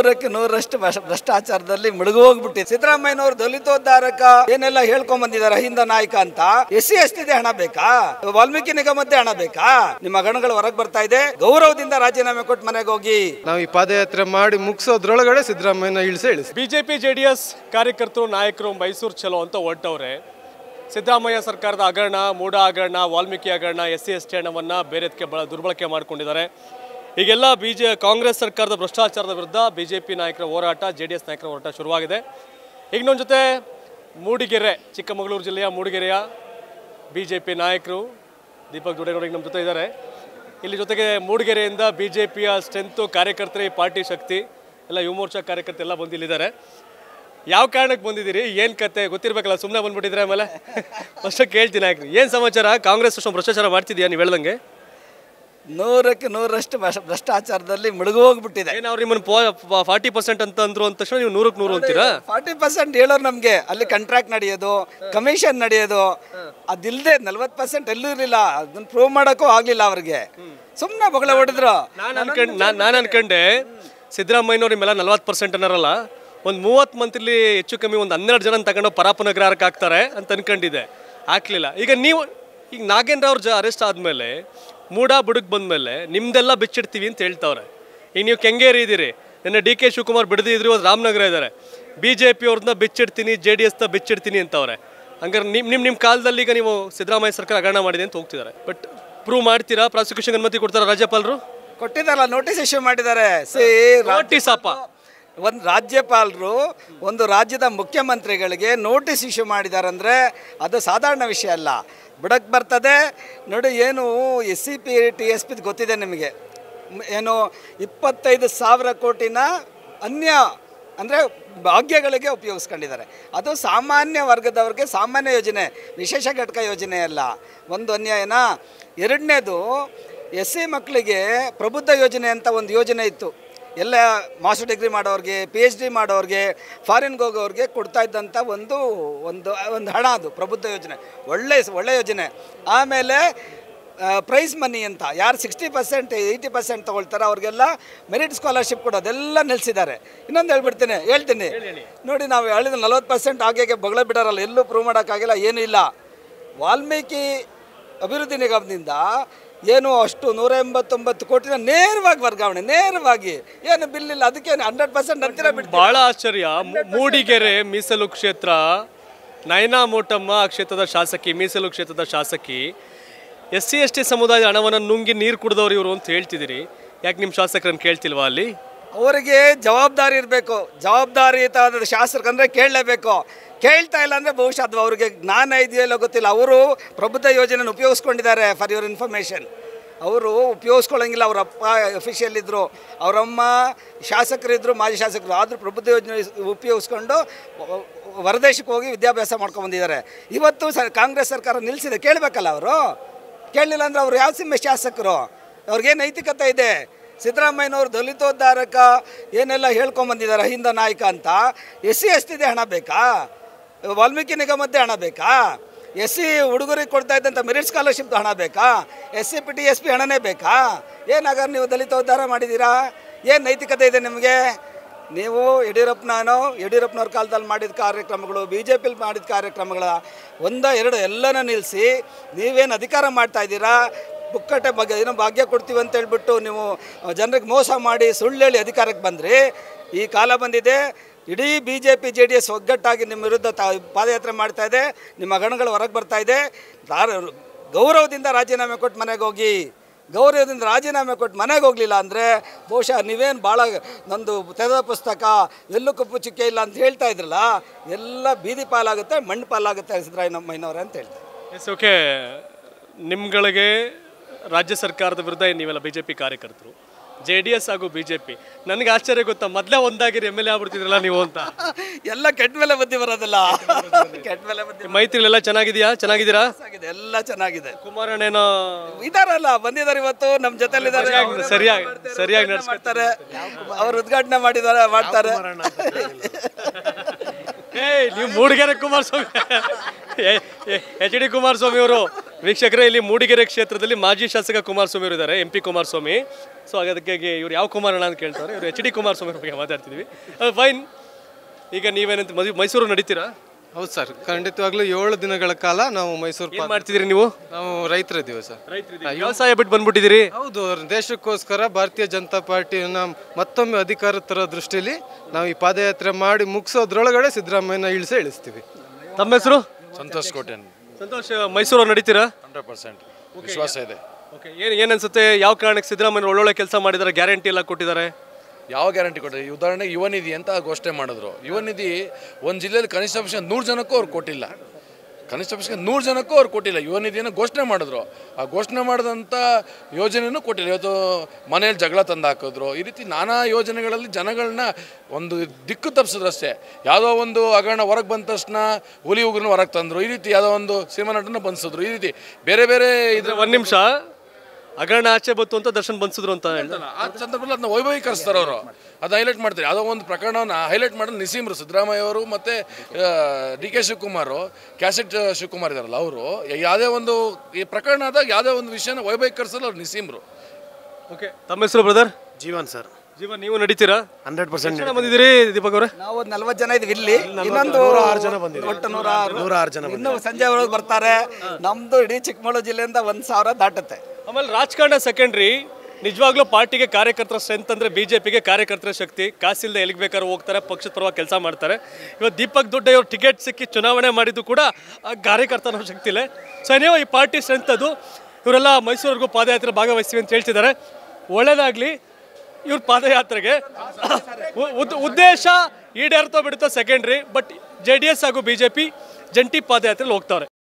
ನೂರಕ್ಕೆ ನೂರಷ್ಟು ಭ್ರಷ್ಟಾಚಾರದಲ್ಲಿ ಮುಳುಗೋಗ್ಬಿಟ್ಟಿದೆ. ಸಿದ್ದರಾಮಯ್ಯನವರು ದಲಿತೋದ್ಧಾರಕ ಏನೆಲ್ಲ ಹೇಳ್ಕೊಂಡ್ ಬಂದಿದ್ದಾರೆ ಅಹಿಂದ ನಾಯಕ ಅಂತ. SC ST ಹಣ ಬೇಕಾ? ವಾಲ್ಮೀಕಿ ನಿಗಮದ್ದೇ ಹಣ ಬೇಕಾ? ನಿಮ್ಮ ಗಣಗಳು ಹೊರಗೆ ಬರ್ತಾ ಇದೆ. ಗೌರವದಿಂದ ರಾಜೀನಾಮೆ ಕೊಟ್ಟು ಮನೆಗೆ ಹೋಗಿ. ನಾವು ಈ ಪಾದಯಾತ್ರೆ ಮಾಡಿ ಮುಗಿಸೋದ್ರೊಳಗಡೆ ಸಿದ್ದರಾಮಯ್ಯನ ಇಳಿಸಿ ಬಿಜೆಪಿ JDS ಕಾರ್ಯಕರ್ತರು ನಾಯಕರು ಮೈಸೂರು ಚಲೋ ಅಂತ ಹೊರಟವ್ರೆ. ಸಿದ್ದರಾಮಯ್ಯ ಸರ್ಕಾರದ ಹಗರಣ, ಮೂಢ ಹಗರಣ, ವಾಲ್ಮೀಕಿ ಹಗರಣ, SC ST ಹಣವನ್ನು ಬೇರೆದಕ್ಕೆ ದುರ್ಬಳಕೆ ಮಾಡಿಕೊಂಡಿದ್ದಾರೆ. ಈಗೆಲ್ಲ ಕಾಂಗ್ರೆಸ್ ಸರ್ಕಾರದ ಭ್ರಷ್ಟಾಚಾರದ ವಿರುದ್ಧ ಬಿಜೆಪಿ ನಾಯಕರ ಹೋರಾಟ, JDS ನಾಯಕರ ಹೋರಾಟ ಶುರುವಾಗಿದೆ. ಈಗ ನಮ್ಮ ಜೊತೆ ಮೂಡಿಗೆರೆ, ಚಿಕ್ಕಮಗಳೂರು ಜಿಲ್ಲೆಯ ಮೂಡಿಗೆರೆಯ ಬಿಜೆಪಿ ನಾಯಕರು ದೀಪಕ್ ದುಡೇಗೌಡ ನಮ್ಮ ಜೊತೆ ಇದ್ದಾರೆ. ಇಲ್ಲಿ ಜೊತೆಗೆ ಮೂಡಿಗೆರೆಯಿಂದ ಬಿಜೆಪಿಯ ಸ್ಟ್ರೆಂತು, ಕಾರ್ಯಕರ್ತರು, ಪಾರ್ಟಿ ಶಕ್ತಿ ಎಲ್ಲ ಯುವ ಮೋರ್ಚಾ ಕಾರ್ಯಕರ್ತರು ಎಲ್ಲ ಬಂದಿಲ್ಲಿದ್ದಾರೆ. ಯಾವ ಕಾರಣಕ್ಕೆ ಬಂದಿದ್ದೀರಿ, ಏನು ಕತೆ ಗೊತ್ತಿರಬೇಕಲ್ಲ, ಸುಮ್ಮನೆ ಬಂದ್ಬಿಟ್ಟಿದ್ರೆ ಆಮೇಲೆ ಫಸ್ಟ್ ಕೇಳ್ತೀನಿ ನಾಯಕರು, ಏನು ಸಮಾಚಾರ? ಕಾಂಗ್ರೆಸ್ ಅಷ್ಟೊಂದು ಭ್ರಷ್ಟಾಚಾರ ಮಾಡ್ತಿದ್ಯಾ ನೀವು ಹೇಳ್ದಂಗೆ? ನೂರಕ್ಕೆ ನೂರಷ್ಟು ಭ್ರಷ್ಟಾಚಾರದಲ್ಲಿ ಮುಳುಗೋಗ್ಬಿಟ್ಟಿದೆ. ಏನು ಅವ್ರು ನಿಮ್ಮನ್ನು 40% ಅಂತ ಅಂದ್ರು ಅಂದ ತಕ್ಷಣ ನೀವು 100ಕ್ಕೆ 100 ಅಂತೀರಾ? 40% ಹೇಳೋರು ನಮಗೆ ಅಲ್ಲಿ ಕಾಂಟ್ರಾಕ್ಟ್ ನಡೆಯೋದು, ಕಮಿಷನ್ ನಡೆಯೋದು, ಅದಿಲ್ಲದೆ 40% ಎಲ್ಲೂ ಇರಲಿಲ್ಲ. ಅದನ್ನ ಪ್ರೂವ್ ಮಾಡೋಕ್ಕೂ ಆಗಲಿಲ್ಲ ಅವ್ರಿಗೆ. ಸುಮ್ಮನೆ ಬೊಗಳ ಹೊಡೆದ್ರು. ನಾನು ಅನ್ಕೊಂಡೆ ಸಿದ್ದರಾಮಯ್ಯನವ್ರು ನಿಮ್ಮೆಲ್ಲ 40% ಅನ್ನೋರಲ್ಲ, ಒಂದು 30 ಮಂತ್ಲಿ ಹೆಚ್ಚು ಕಮ್ಮಿ ಒಂದು 12 ಜನ ತಗೊಂಡು ಪರಾಪನಗ್ರಹಕ್ಕೆ ಹಾಕ್ತಾರೆ ಅಂತ ಅನ್ಕೊಂಡಿದ್ದೆ. ಹಾಕ್ಲಿಲ್ಲ. ಈಗ ನಾಗೇಂದ್ರ ಅವ್ರ ಅರೆಸ್ಟ್ ಆದಮೇಲೆ, ಮೂಡ ಬುಡಕ್ಕೆ ಬಂದಮೇಲೆ ನಿಮ್ದೆಲ್ಲ ಬಿಚ್ಚಿಡ್ತೀವಿ ಅಂತ ಹೇಳ್ತಾವ್ರೆ. ಈಗ ನೀವು ಕೆಂಗೇರಿ ಇದ್ದೀರಿ, ನಿನ್ನೆ DK ಶಿವಕುಮಾರ್ ಬಿಡದಿದ್ರು, ಅದು ರಾಮನಗರ ಇದ್ದಾರೆ. BJP ಅವ್ರನ್ನ ಬಿಚ್ಚಿಡ್ತೀನಿ, JDSನ ಬಿಚ್ಚಿಡ್ತೀನಿ ಅಂತವ್ರೆ. ಹಂಗಾರೆ ನಿಮ್ಮ ಕಾಲದಲ್ಲಿ ಈಗ ನೀವು ಸಿದ್ದರಾಮಯ್ಯ ಸರ್ಕಾರ ಹಗರಣ ಮಾಡಿದೆ ಅಂತ ಹೋಗ್ತಿದ್ದಾರೆ. ಬಟ್ ಪ್ರೂವ್ ಮಾಡ್ತೀರಾ? ಪ್ರಾಸಿಕ್ಯೂಷನ್ ಅನುಮತಿ ಕೊಡ್ತಾರ? ರಾಜ್ಯಪಾಲರು ಕೊಟ್ಟಿದ್ದಾರಲ್ಲ, ನೋಟಿಸ್ ಇಶ್ಯೂ ಮಾಡಿದ್ದಾರೆ. ನೋಟಿಸ್ ಅಪ್ಪ, ಒಂದು ರಾಜ್ಯಪಾಲರು ಒಂದು ರಾಜ್ಯದ ಮುಖ್ಯಮಂತ್ರಿಗಳಿಗೆ ನೋಟಿಸ್ ಇಶ್ಯೂ ಮಾಡಿದ್ದಾರೆ ಅಂದರೆ ಅದು ಸಾಧಾರಣ ವಿಷಯ ಅಲ್ಲ. ಬುಡಕ್ಕೆ ಬರ್ತದೆ ನೋಡಿ. ಏನು SCP TSP ಗೊತ್ತಿದೆ ನಿಮಗೆ. ಏನು 25,000 ಕೋಟಿನ ಅನ್ಯ ಅಂದರೆ ಭಾಗ್ಯಗಳಿಗೆ ಉಪಯೋಗಿಸ್ಕೊಂಡಿದ್ದಾರೆ. ಅದು ಸಾಮಾನ್ಯ ವರ್ಗದವ್ರಿಗೆ ಸಾಮಾನ್ಯ ಯೋಜನೆ, ವಿಶೇಷ ಘಟಕ ಯೋಜನೆ ಅಲ್ಲ. ಒಂದು ಅನ್ಯಾಯನ. ಎರಡನೇದು, SC ಮಕ್ಕಳಿಗೆ ಪ್ರಬುದ್ಧ ಯೋಜನೆ ಅಂತ ಒಂದು ಯೋಜನೆ ಇತ್ತು. ಎಲ್ಲ ಮಾಸ್ಟರ್ ಡಿಗ್ರಿ ಮಾಡೋರಿಗೆ, PhD ಮಾಡೋರಿಗೆ, ಫಾರಿನ್ಗೆ ಹೋಗೋರಿಗೆ ಕೊಡ್ತಾ ಇದ್ದಂಥ ಒಂದು ಹಣ, ಅದು ಪ್ರಬುದ್ಧ ಯೋಜನೆ. ಒಳ್ಳೆ ಯೋಜನೆ. ಆಮೇಲೆ ಪ್ರೈಸ್ ಮನಿ ಅಂತ, ಯಾರು 60% 80% ತೊಗೊಳ್ತಾರೆ ಅವ್ರಿಗೆಲ್ಲ ಮೆರಿಟ್ ಸ್ಕಾಲರ್ಶಿಪ್ ಕೊಡೋದೆಲ್ಲ ನಿಲ್ಲಿಸಿದ್ದಾರೆ. ಇನ್ನೊಂದು ಹೇಳ್ತೀನಿ ನೋಡಿ. ನಾವು ಹೇಳಿದ 40% ಹಾಗೆ ಬೊಗಳ ಬಿಡೋರಲ್ಲ, ಎಲ್ಲೂ ಪ್ರೂವ್ ಮಾಡೋಕ್ಕಾಗಿಲ್ಲ, ಏನೂ ಇಲ್ಲ. ವಾಲ್ಮೀಕಿ ಅಭಿವೃದ್ಧಿ ನಿಗಮದಿಂದ ಏನು ಅಷ್ಟು 189 ಕೋಟಿನ ನೇರವಾಗಿ ವರ್ಗಾವಣೆ, ನೇರವಾಗಿ, ಏನು ಬಿಲ್ ಇಲ್ಲ. ಅದಕ್ಕೆ 100% ಅಂತೀರ ಬಿಟ್ಟು ಭಾಳ ಆಶ್ಚರ್ಯ. ಮೂಡಿಗೆರೆ ಮೀಸಲು ಕ್ಷೇತ್ರ, ನಯನಾ ಮೋಟಮ್ಮ ಕ್ಷೇತ್ರದ ಶಾಸಕಿ, ಮೀಸಲು ಕ್ಷೇತ್ರದ ಶಾಸಕಿ, SC ST ಸಮುದಾಯದ ಹಣವನ್ನು ನುಂಗಿ ನೀರು ಕುಡಿದವ್ರು ಇವರು ಅಂತ ಹೇಳ್ತಿದ್ದೀರಿ. ಯಾಕೆ ನಿಮ್ಮ ಶಾಸಕರನ್ನು ಕೇಳ್ತಿಲ್ವಾ? ಅಲ್ಲಿ ಅವರಿಗೆ ಜವಾಬ್ದಾರಿ ಇರಬೇಕು. ಜವಾಬ್ದಾರಿಯುತವಾದ ಶಾಸಕರಂದರೆ ಕೇಳಲೇಬೇಕು. ಕೇಳ್ತಾ ಇಲ್ಲ ಅಂದರೆ ಬಹುಶಃ ಅದು ಅವ್ರಿಗೆ ಜ್ಞಾನ ಇದೆಯೋ ಇಲ್ಲ ಗೊತ್ತಿಲ್ಲ. ಅವರು ಪ್ರಬುದ್ಧ ಯೋಜನೆಯನ್ನು ಉಪಯೋಗಿಸ್ಕೊಂಡಿದ್ದಾರೆ. ಫಾರ್ ಯುವರ್ ಇನ್ಫಾರ್ಮೇಷನ್, ಅವರು ಉಪಯೋಗಿಸ್ಕೊಳ್ಳೋಂಗಿಲ್ಲ. ಅವರ ಅಪ್ಪ ಅಫಿಷಿಯಲ್ ಇದ್ದರು, ಅವರಮ್ಮ ಶಾಸಕರಿದ್ದರು, ಮಾಜಿ ಶಾಸಕರು. ಆದರೂ ಪ್ರಬುದ್ಧ ಯೋಜನೆ ಉಪಯೋಗಿಸ್ಕೊಂಡು ಹೊರದೇಶಕ್ಕೆ ಹೋಗಿ ವಿದ್ಯಾಭ್ಯಾಸ ಮಾಡ್ಕೊಂಡ್ಬಂದಿದ್ದಾರೆ. ಇವತ್ತು ಕಾಂಗ್ರೆಸ್ ಸರ್ಕಾರ ನಿಲ್ಲಿಸಿದೆ. ಕೇಳಬೇಕಲ್ಲ ಅವರು. ಕೇಳಲಿಲ್ಲ ಅಂದರೆ ಅವರು ಯಾವ ಸಿಮ್ಮೆ ಶಾಸಕರು? ಅವ್ರಿಗೇನು ನೈತಿಕತೆ ಇದೆ? ಸಿದ್ದರಾಮಯ್ಯನವರು ದಲಿತೋದ್ಧಾರಕ ಏನೆಲ್ಲ ಹೇಳ್ಕೊಂಡ್ ಬಂದಿದ್ದಾರೆ ಅಹಿಂದ ನಾಯಕ ಅಂತ. SC ST ಹಣ ಬೇಕಾ? ವಾಲ್ಮೀಕಿ ನಿಗಮದ್ದೇ ಹಣ ಬೇಕಾ? SC ಹುಡುಗರಿಗೆ ಕೊಡ್ತಾ ಇದ್ದಂಥ ಮೆರಿಟ್ ಸ್ಕಾಲರ್ಶಿಪ್ ಹಣ ಬೇಕಾ? SCP TSP ಹಣನೇ ಬೇಕಾ? ಏನಾಗಾರ ನೀವು ದಲಿತೋದ್ಧಾರ ಮಾಡಿದ್ದೀರಾ? ಏನು ನೈತಿಕತೆ ಇದೆ ನಿಮಗೆ? ನೀವು ಯಡಿಯೂರಪ್ಪನವ್ರ ಕಾಲದಲ್ಲಿ ಮಾಡಿದ ಕಾರ್ಯಕ್ರಮಗಳು, BJPಲಿ ಮಾಡಿದ ಕಾರ್ಯಕ್ರಮಗಳ 1 2 ಎಲ್ಲನೂ ನಿಲ್ಲಿಸಿ ನೀವೇನು ಅಧಿಕಾರ ಮಾಡ್ತಾಯಿದ್ದೀರಾ? ಪುಕ್ಕಟೆ ಬಗ್ಗೆ ಏನೋ ಭಾಗ್ಯ ಕೊಡ್ತೀವಿ ಅಂತ ಹೇಳ್ಬಿಟ್ಟು ನೀವು ಜನರಿಗೆ ಮೋಸ ಮಾಡಿ ಸುಳ್ಳು ಹೇಳಿ ಅಧಿಕಾರಕ್ಕೆ ಬಂದ್ರಿ. ಈ ಕಾಲ ಬಂದಿದೆ. ಇಡೀ BJP JDS ಒಗ್ಗಟ್ಟಾಗಿ ನಿಮ್ಮ ವಿರುದ್ಧ ಪಾದಯಾತ್ರೆ ಮಾಡ್ತಾ ಇದೆ. ನಿಮ್ಮ ಗಣಗಳು ಹೊರಗೆ ಬರ್ತಾ ಇದೆ. ಗೌರವದಿಂದ ರಾಜೀನಾಮೆ ಕೊಟ್ಟು ಮನೆಗೆ ಹೋಗಿ. ಗೌರವದಿಂದ ರಾಜೀನಾಮೆ ಕೊಟ್ಟು ಮನೆಗೆ ಹೋಗಲಿಲ್ಲ ಅಂದರೆ ಬಹುಶಃ ನೀವೇನು ಭಾಳ ನಂದು ತೆರೆದ ಪುಸ್ತಕ, ಎಲ್ಲೂ ಕಪ್ಪು ಚುಕ್ಕೆ ಇಲ್ಲ ಅಂತ ಹೇಳ್ತಾ ಇದ್ರಲ್ಲ, ಎಲ್ಲ ಬೀದಿ ಪಾಲಾಗುತ್ತೆ, ಮಣ್ಣು ಪಾಲಾಗುತ್ತೆ ಸಿದ್ದರಾಮಯ್ಯನವರೇ ಅಂತ ಹೇಳ್ತಾರೆ. S, okay. ನಿಮ್ಗಳಿಗೆ ರಾಜ್ಯ ಸರ್ಕಾರದ ವಿರುದ್ಧ ನೀವೆಲ್ಲ BJP ಕಾರ್ಯಕರ್ತರು, JDS ಹಾಗೂ BJP, ನನಗೆ ಆಶ್ಚರ್ಯ ಗೊತ್ತಾ, ಮೊದಲೇ ಒಂದಾಗಿರಿ MLA ಆಗ್ಬಿಡ್ತಿದ್ರಲ್ಲ ನೀವು ಅಂತ. ಎಲ್ಲ ಕೆಟ್ಟ ಮೇಲೆ ಬುದ್ಧಿ ಬರೋದಿಲ್ಲ. ಕೆಟ್ಟ ಮೇಲೆ ಬುದ್ಧಿ. ಮೈತ್ರಿಲೆಲ್ಲ ಚೆನ್ನಾಗಿದ್ದೀರಾ? ಎಲ್ಲ ಚೆನ್ನಾಗಿದೆ. ಕುಮಾರಣ್ಣೇನೋ ಇದಾರಲ್ಲ, ಬಂದಿದ್ದಾರೆ ಇವತ್ತು ನಮ್ಮ ಜೊತೆಲಿದ್ದಾರೆ. ಸರಿಯಾಗಿ ನಡೆಸ್ತಾರೆ. ಅವ್ರು ಉದ್ಘಾಟನೆ ಮಾಡ್ತಾರೆ. ನೀವು ಮೂಡಿಗೆರೆ ಕುಮಾರಸ್ವಾಮಿ, HD ಕುಮಾರಸ್ವಾಮಿ ಅವರು ವೀಕ್ಷಕರೇ, ಇಲ್ಲಿ ಮೂಡಿಗೆರೆ ಕ್ಷೇತ್ರದಲ್ಲಿ ಮಾಜಿ ಶಾಸಕ ಕುಮಾರಸ್ವಾಮಿ ಅವರು ಇದ್ದಾರೆ, MP ಕುಮಾರಸ್ವಾಮಿ. ಸೊ ಅದಕ್ಕಾಗಿ ಇವ್ರು ಯಾವ ಕುಮಾರಣ್ಣ ಅಂತ ಕೇಳ್ತಾರೆ, ಇವರು HD ಕುಮಾರಸ್ವಾಮಿ ಬಗ್ಗೆ ಮಾತಾಡ್ತಿದ್ವಿ. ಫೈನ್. ಈಗ ನೀವೇನಂತ ಮೈಸೂರು ನಡೀತೀರಾ? ಹೌದು ಸರ್, ಖಂಡಿತವಾಗ್ಲೂ 7 ದಿನಗಳ ಕಾಲ ನಾವು ಮೈಸೂರು ಮಾಡ್ತಿದ್ದೀರಿ ನೀವು? ನಾವು ರೈತರಿದ್ದೀವಿ ಸರ್. ವ್ಯವಸಾಯ ಬಿಟ್ಟು ಬಂದ್ಬಿಟ್ಟಿದ್ದೀರಿ? ಹೌದು, ದೇಶಕ್ಕೋಸ್ಕರ ಭಾರತೀಯ ಜನತಾ ಪಾರ್ಟಿಯನ್ನ ಮತ್ತೊಮ್ಮೆ ಅಧಿಕಾರ ತರೋ ದೃಷ್ಟಿಯಲ್ಲಿ ನಾವು ಈ ಪಾದಯಾತ್ರೆ ಮಾಡಿ ಮುಗಿಸೋದ್ರೊಳಗಡೆ ಸಿದ್ದರಾಮಯ್ಯನ ಇಳಿಸ್ತೀವಿ. ತಮ್ಮ ಹೆಸರು? ಸಂತೋಷ್ ಕೋಟೆನ್. ಸಂತೋಷ್, ಮೈಸೂರು ನಡೀತೀರಾ? 100% ವಿಶ್ವಾಸ ಇದೆ. ಓಕೆ, ಏನು ಅನ್ಸುತ್ತೆ, ಯಾವ ಕಾರಣಕ್ಕೆ ಸಿದ್ದರಾಮಯ್ಯ ಒಳ್ಳೊಳ್ಳೆ ಕೆಲಸ ಮಾಡಿದ್ದಾರೆ, ಗ್ಯಾರಂಟಿ ಎಲ್ಲ ಕೊಟ್ಟಿದ್ದಾರೆ? ಯಾವ ಗ್ಯಾರಂಟಿ ಕೊಟ್ಟರೆ? ಉದಾಹರಣೆಗೆ ಯುವ ನಿಧಿ ಅಂತ ಘೋಷಣೆ ಮಾಡಿದ್ರು. ಯುವ ನಿಧಿ ಒಂದು ಜಿಲ್ಲೆಯಲ್ಲಿ ಕನಿಷ್ಠ ಪಕ್ಷ 100 ಜನಕ್ಕೂ ಅವ್ರು ಕೊಟ್ಟಿಲ್ಲ. ಕನಿಷ್ಠ ಪಕ್ಷ 100 ಜನಕ್ಕೂ ಅವ್ರು ಕೊಟ್ಟಿಲ್ಲ. ಯುವ ನಿಧಿಯನ್ನು ಘೋಷಣೆ ಮಾಡಿದ್ರು. ಆ ಘೋಷಣೆ ಮಾಡಿದಂಥ ಯೋಜನೆಯೂ ಕೊಟ್ಟಿಲ್ಲ. ಇವತ್ತು ಮನೆಯಲ್ಲಿ ಜಗಳ ತಂದು ಹಾಕಿದ್ರು. ಈ ರೀತಿ ನಾನಾ ಯೋಜನೆಗಳಲ್ಲಿ ಜನಗಳನ್ನ ಒಂದು ದಿಕ್ಕು ತಪ್ಪಿಸಿದ್ರು ಅಷ್ಟೇ. ಯಾವುದೋ ಒಂದು ಹಗರಣ ಹೊರಗೆ ಬಂದ ತಕ್ಷಣ ಹುಲಿ ಉಗ್ರನ್ನ ಹೊರಗೆ ತಂದರು. ಈ ರೀತಿ ಯಾವುದೋ ಒಂದು ಸಿನಿಮಾ ನಟನ ಬಂಧಿಸಿದ್ರು. ಈ ರೀತಿ ಬೇರೆ ಬೇರೆ ಇದ್ರ ಒಂದು ನಿಮಿಷ, ಹಗರಣ ಆಚೆ ಬಂತು ಅಂತ ದರ್ಶನ್ ಬಂದಿಸಿದ್ರು ಅಂತ ಹೇಳ್ತಾರೆ. ಆ ಸಂದರ್ಭದಲ್ಲಿ ಅದನ್ನ ವೈಭವೀಕರಿಸ್ತಾರೆ ಅವರು. ಅದನ್ನ ಹೈಲೈಟ್ ಮಾಡ್ತಾರೆ. ಯಾವುದೋ ಒಂದು ಪ್ರಕರಣವನ್ನು ಹೈಲೈಟ್ ಮಾಡೋದು ನಿಸೀಮ್ರು ಸಿದ್ದರಾಮಯ್ಯ ಅವರು ಮತ್ತು DK ಶಿವಕುಮಾರ್, ಕ್ಯಾಸೆಟ್ ಶಿವಕುಮಾರ್ ಇದಾರಲ್ಲ ಅವರು. ಯಾವುದೇ ಒಂದು ಈ ಪ್ರಕರಣ ಆದಾಗ ಯಾವುದೇ ಒಂದು ವಿಷಯನ ವೈಭವೀಕರಿಸಲು ಅವ್ರು ನಿಸೀಮ್ರು. ಓಕೆ, ತಮ್ಮ ಹೆಸರು ಬ್ರದರ್? ಜೀವನ್ ಸರ್. ಜೀವನ್, ನೀವು ನಡೀತೀರಾ? 100% ಬಂದಿದ್ದೀರಿ ದೀಪಕ್ ಅವರೇ? ನಾವು 40 ಜನ ಇದೀವಿ ಇಲ್ಲಿ, ಇನ್ನೊಂದು 106 ಜನ ಬಂದಿದ್ದೀವಿ. ಒಟ್ಟು 106 ಜನ ಇನ್ನು ಸಂಜೆ ಒಳಗೆ ಬರ್ತಾರೆ. ನಮ್ದು ಇಡೀ ಚಿಕ್ಕಮಗಳೂರು ಜಿಲ್ಲೆಯಿಂದ 1000 ದಾಟುತ್ತೆ. ಆಮೇಲೆ ರಾಜಕಾರಣ ಸೆಕೆಂಡ್ರಿ. ನಿಜವಾಗ್ಲೂ ಪಾರ್ಟಿಗೆ ಕಾರ್ಯಕರ್ತರ ಸ್ಟ್ರೆಂತ್ ಅಂದರೆ BJPಗೆ ಕಾರ್ಯಕರ್ತರ ಶಕ್ತಿ. ಕಾಸಿಲ್ಲದೆ ಎಲ್ಲಿಗೆ ಬೇಕಾದ್ರೂ ಹೋಗ್ತಾರೆ, ಪಕ್ಷದ ಪರವಾಗಿ ಕೆಲಸ ಮಾಡ್ತಾರೆ. ಇವತ್ತು ದೀಪಕ್ ದೊಡ್ಡಯ್ಯವ್ರು ಟಿಕೆಟ್ ಸಿಕ್ಕಿ ಚುನಾವಣೆ ಮಾಡಿದ್ದು ಕೂಡ ಕಾರ್ಯಕರ್ತನ ಶಕ್ತಿ ಇಲ್ಲ. ಸೊ ನೀವು ಈ ಪಾರ್ಟಿ ಸ್ಟ್ರೆಂತ್ ಅದು. ಇವರೆಲ್ಲ ಮೈಸೂರಿಗೂ ಪಾದಯಾತ್ರೆ ಭಾಗವಹಿಸ್ತೀವಿ ಅಂತ ಹೇಳ್ತಿದ್ದಾರೆ. ಒಳ್ಳೇದಾಗಲಿ ಇವ್ರ ಪಾದಯಾತ್ರೆಗೆ. ಉದ್ದೇಶ ಈಡೇರ್ತೋ ಬಿಡುತ್ತೋ ಸೆಕೆಂಡ್ರಿ, ಬಟ್ JDS ಹಾಗೂ BJP ಜಂಟಿ ಪಾದಯಾತ್ರೆಯಲ್ಲಿ ಹೋಗ್ತಾರೆ.